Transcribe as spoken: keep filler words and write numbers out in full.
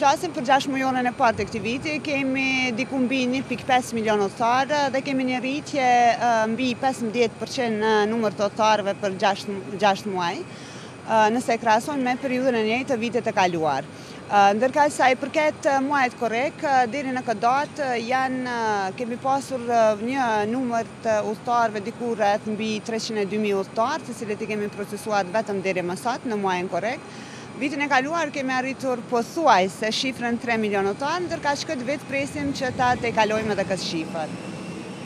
Flasim për gjashtë mujonën e parë të këtij viti, kemi diku mbi një pikë pesë milion udhëtarë dhe kemi një rritje mbi pesëmbëdhjetë përqind në numër të udhëtarëve për gjashtë muaj, nëse e krahasojmë me periudhën e njëjtë të vitet e kaluar. Ndërka sa i përket muajit korrek, deri në këtë datë janë kemi pasur një numër të udhëtarëve diku rreth mbi treqind e dy mijë udhëtarë, të cilët i kemi procesuar vetëm deri më sot në muajin korrek. Vitin e kaluar kemi arritur pothuajse shifrën tre milion udhëtarë, ndërka që këtë vit presim që ta tejkalojmë edhe këtë shifër.